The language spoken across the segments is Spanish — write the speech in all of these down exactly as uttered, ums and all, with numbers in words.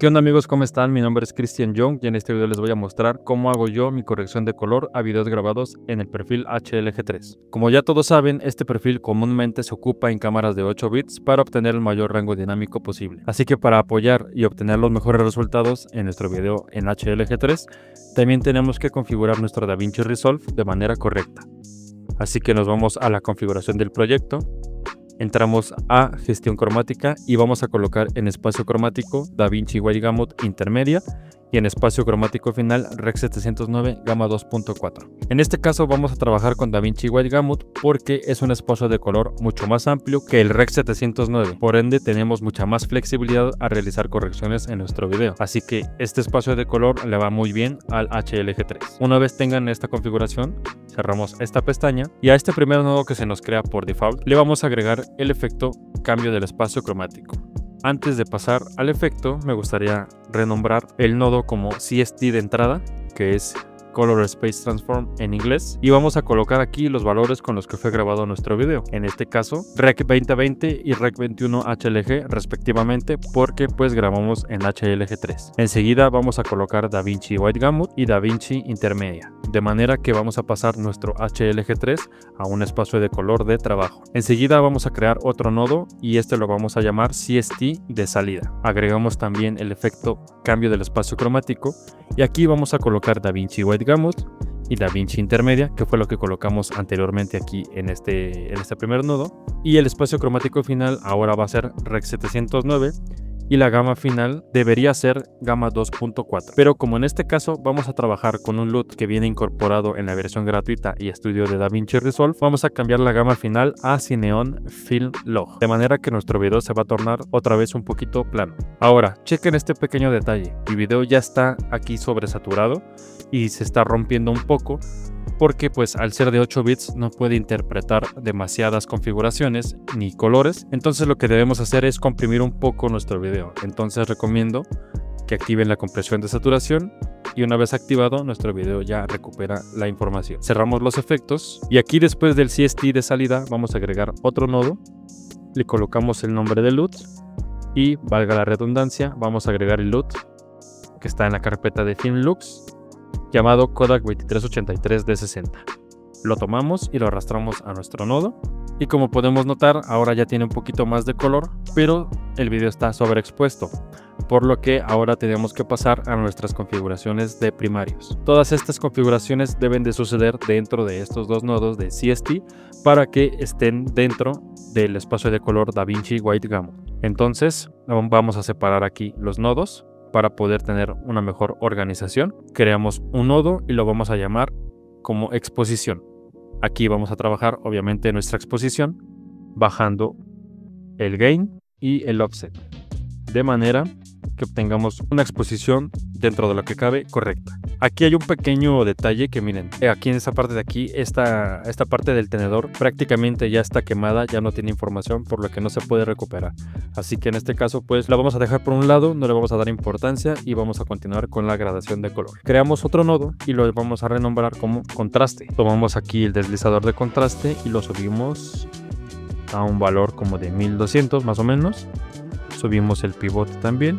¿Qué onda amigos? ¿Cómo están? Mi nombre es Christian Young y en este video les voy a mostrar cómo hago yo mi corrección de color a videos grabados en el perfil H L G tres. Como ya todos saben, este perfil comúnmente se ocupa en cámaras de ocho bits para obtener el mayor rango dinámico posible. Así que para apoyar y obtener los mejores resultados en nuestro video en H L G tres, también tenemos que configurar nuestro DaVinci Resolve de manera correcta. Así que nos vamos a la configuración del proyecto. Entramos a gestión cromática y vamos a colocar en espacio cromático DaVinci Wide Gamut intermedia y en espacio cromático final Rec setecientos nueve Gamma dos punto cuatro. En este caso vamos a trabajar con DaVinci Wide Gamut porque es un espacio de color mucho más amplio que el Rec setecientos nueve, por ende tenemos mucha más flexibilidad a realizar correcciones en nuestro video, así que este espacio de color le va muy bien al H L G tres. Una vez tengan esta configuración, cerramos esta pestaña y a este primer nodo que se nos crea por default le vamos a agregar el efecto cambio del espacio cromático. Antes de pasar al efecto, me gustaría renombrar el nodo como C S T de entrada, que es Color Space Transform en inglés, y vamos a colocar aquí los valores con los que fue grabado nuestro video, en este caso Rec veinte veinte y Rec veintiuno H L G respectivamente, porque pues grabamos en H L G tres. Enseguida vamos a colocar DaVinci Wide Gamut y DaVinci Intermedia, de manera que vamos a pasar nuestro H L G tres a un espacio de color de trabajo. Enseguida vamos a crear otro nodo y este lo vamos a llamar C S T de salida. Agregamos también el efecto cambio del espacio cromático y aquí vamos a colocar DaVinci Wide Gamut y DaVinci Intermedia, que fue lo que colocamos anteriormente aquí en este, en este primer nodo, y el espacio cromático final ahora va a ser Rec setecientos nueve y la gama final debería ser Gamma dos punto cuatro, pero como en este caso vamos a trabajar con un L U T que viene incorporado en la versión gratuita y estudio de DaVinci Resolve, vamos a cambiar la gama final a Cineon Film Log, de manera que nuestro video se va a tornar otra vez un poquito plano. Ahora, chequen este pequeño detalle, mi video ya está aquí sobresaturado y se está rompiendo un poco, porque pues al ser de ocho bits no puede interpretar demasiadas configuraciones ni colores, entonces lo que debemos hacer es comprimir un poco nuestro video. Entonces recomiendo que activen la compresión de saturación y una vez activado nuestro video ya recupera la información. Cerramos los efectos y aquí después del C S T de salida vamos a agregar otro nodo, le colocamos el nombre del L U T y valga la redundancia vamos a agregar el L U T que está en la carpeta de FilmLux llamado Kodak veintitrés ochenta y tres D sesenta. Lo tomamos y lo arrastramos a nuestro nodo y como podemos notar ahora ya tiene un poquito más de color, pero el video está sobreexpuesto, por lo que ahora tenemos que pasar a nuestras configuraciones de primarios. Todas estas configuraciones deben de suceder dentro de estos dos nodos de C S T para que estén dentro del espacio de color DaVinci Wide Gamut. Entonces vamos a separar aquí los nodos para poder tener una mejor organización. Creamos un nodo y lo vamos a llamar como exposición. Aquí vamos a trabajar obviamente nuestra exposición bajando el gain y el offset, de manera que obtengamos una exposición dentro de lo que cabe correcta. Aquí hay un pequeño detalle que miren, aquí en esta parte de aquí, esta, esta parte del tenedor prácticamente ya está quemada, ya no tiene información, por lo que no se puede recuperar. Así que en este caso pues la vamos a dejar por un lado, no le vamos a dar importancia y vamos a continuar con la gradación de color. Creamos otro nodo y lo vamos a renombrar como contraste. Tomamos aquí el deslizador de contraste y lo subimos a un valor como de mil doscientos más o menos. Subimos el pivote también.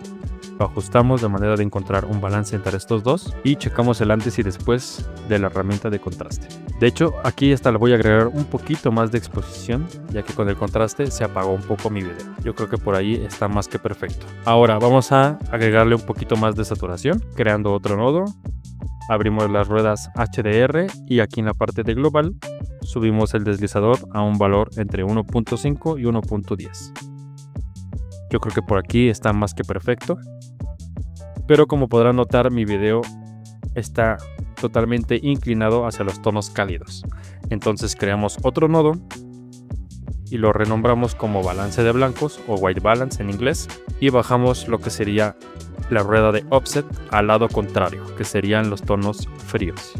Lo ajustamos de manera de encontrar un balance entre estos dos y checamos el antes y después de la herramienta de contraste. De hecho aquí hasta le voy a agregar un poquito más de exposición, ya que con el contraste se apagó un poco mi video. Yo creo que por ahí está más que perfecto. Ahora vamos a agregarle un poquito más de saturación, creando otro nodo. Abrimos las ruedas H D R y aquí en la parte de global subimos el deslizador a un valor entre uno punto cinco y uno punto diez. Yo creo que por aquí está más que perfecto, pero como podrán notar mi video está totalmente inclinado hacia los tonos cálidos. Entonces creamos otro nodo y lo renombramos como balance de blancos o white balance en inglés y bajamos lo que sería la rueda de offset al lado contrario, que serían los tonos fríos.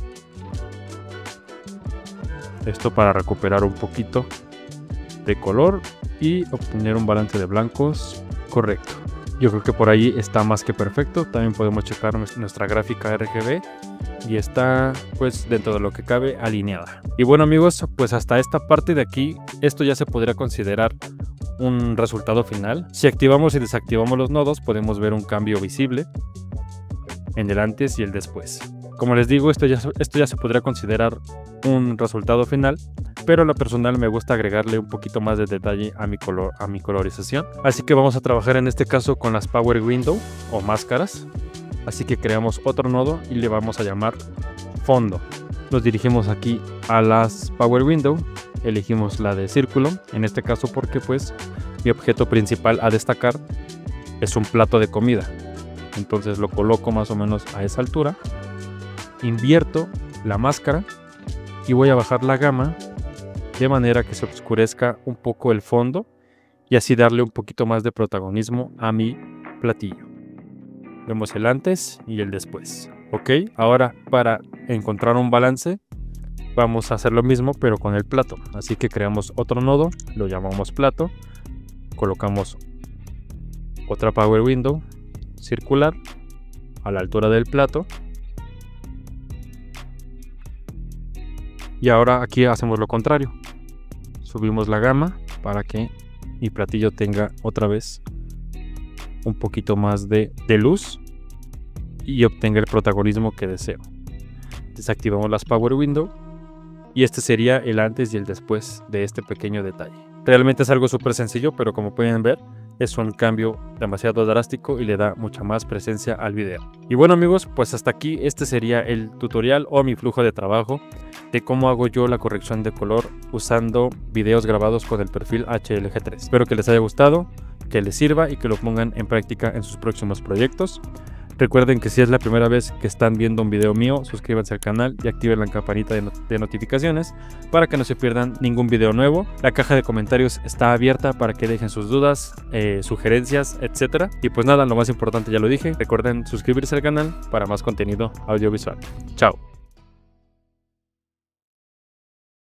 Esto para recuperar un poquito de color y obtener un balance de blancos correcto. Yo creo que por ahí está más que perfecto. También podemos checar nuestra gráfica R G B y está pues dentro de lo que cabe alineada. Y bueno amigos, pues hasta esta parte de aquí esto ya se podría considerar un resultado final. Si activamos y desactivamos los nodos, podemos ver un cambio visible en el antes y el después. Como les digo, esto ya, esto ya se podría considerar un resultado final, pero a lo personal me gusta agregarle un poquito más de detalle a mi, color, a mi colorización. Así que vamos a trabajar en este caso con las Power Window o máscaras. Así que creamos otro nodo y le vamos a llamar fondo. Nos dirigimos aquí a las Power Window, elegimos la de círculo, en este caso porque pues mi objeto principal a destacar es un plato de comida. Entonces lo coloco más o menos a esa altura, invierto la máscara y voy a bajar la gama de manera que se oscurezca un poco el fondo y así darle un poquito más de protagonismo a mi platillo. Vemos el antes y el después. Ok, ahora para encontrar un balance vamos a hacer lo mismo pero con el plato. Así que creamos otro nodo, lo llamamos plato, colocamos otra Power Window circular a la altura del plato. Y ahora aquí hacemos lo contrario. Subimos la gama para que mi platillo tenga otra vez un poquito más de, de luz y obtenga el protagonismo que deseo. Desactivamos las Power Window y este sería el antes y el después de este pequeño detalle. Realmente es algo súper sencillo, pero como pueden ver es un cambio demasiado drástico y le da mucha más presencia al video. Y bueno amigos, pues hasta aquí este sería el tutorial o mi flujo de trabajo de cómo hago yo la corrección de color usando videos grabados con el perfil H L G tres. Espero que les haya gustado, que les sirva y que lo pongan en práctica en sus próximos proyectos. Recuerden que si es la primera vez que están viendo un video mío, suscríbanse al canal y activen la campanita de, not de notificaciones para que no se pierdan ningún video nuevo. La caja de comentarios está abierta para que dejen sus dudas, eh, sugerencias, etcétera. Y pues nada, lo más importante ya lo dije, recuerden suscribirse al canal para más contenido audiovisual. Chao.